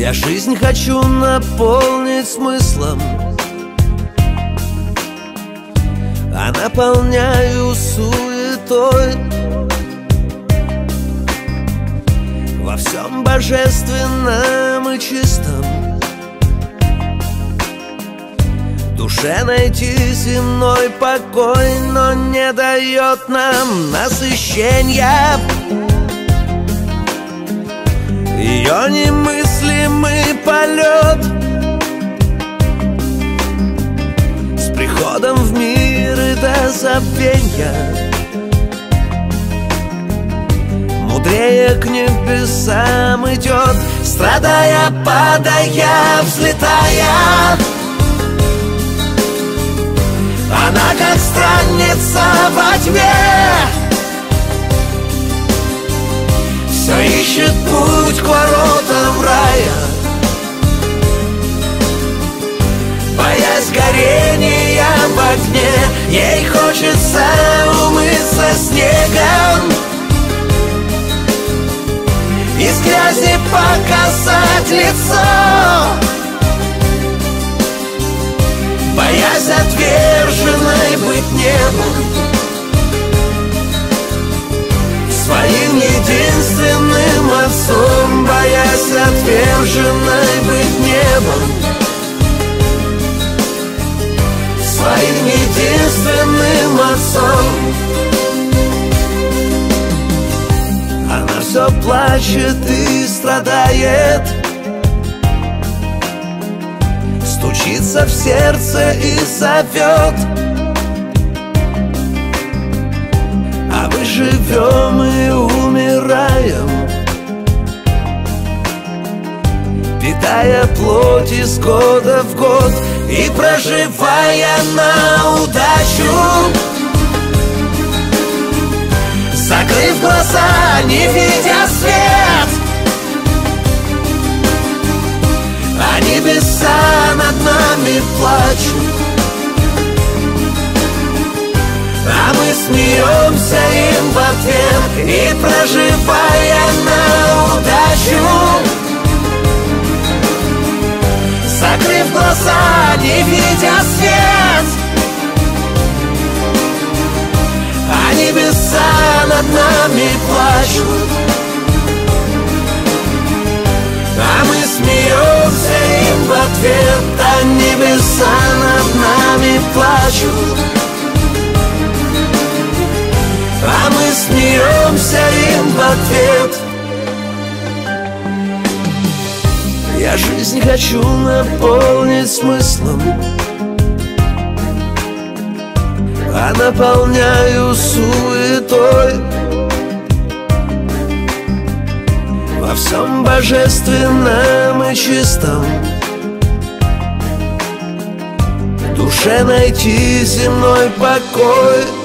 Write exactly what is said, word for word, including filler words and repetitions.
Я жизнь хочу наполнить смыслом, а наполняю суетой. Во всем божественном и чистом душе найти земной покой, но не дает нам насыщения ее немыслимый полет. С приходом в мир и до забвенья мудрее к небесам идет, страдая, падая, взлетая. Она как странница во тьме, все ищет путь к воротам рая, боясь горения в огне. Ей хочется умыться снегом, из грязи показать лицо, боясь отверженной быть небом, своим единственным отцом, боясь отверженной быть небом, своим единственным отцом. Она все плачет и страдает, стучится в сердце и зовет, а мы живем и умираем, питая плоть из года в год и проживая на удачу, закрыв глаза, не видя свет. А небеса над нами плачут, а мы смеемся им в ответ и проживая на удачу, закрыв глаза, не видя свет. А небеса над нами плачут, а мы смеемся им в ответ. А небеса над нами плачут, а мы смеемся им в ответ. Я жизнь хочу наполнить смыслом, а наполняю суетой. Во всем божественном и чистом в душе найти земной покой.